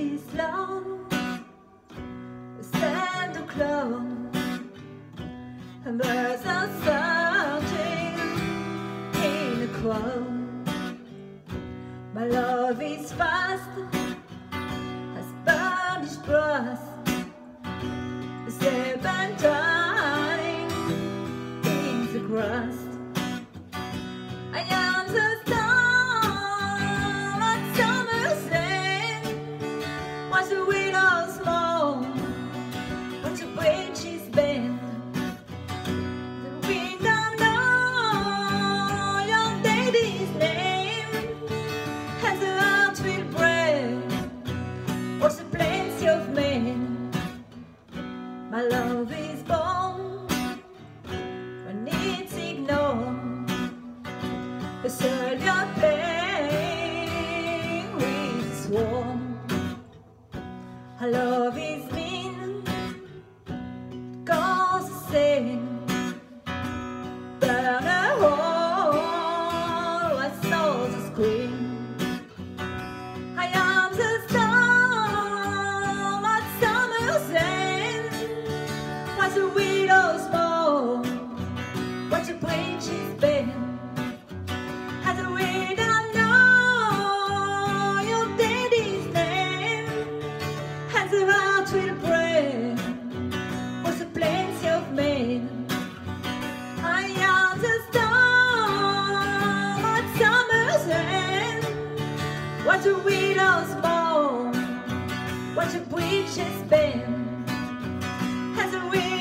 is long, Santa Claus, and birds are searching in a crowd. My love is fast as burnished brass, serpentine in the grass. I am the star at summer's end, once the widow's moan, once the bridge is bent. The wind don't know your daddy's name, and the heart will break, what's the plenty of men. My love is born when it's ignored. A soldier playing with his war. Our love is mean, cause the same. Burn a hole, I saw the scream. I am the storm at summer's end, once the widow's moan, once the bridge is bent. As the wind don't know your daddy's name, and the heart will break, was the plenty of men. I am the storm at summer's end, watch the widow's moan, watch the bridge is bent. As the wind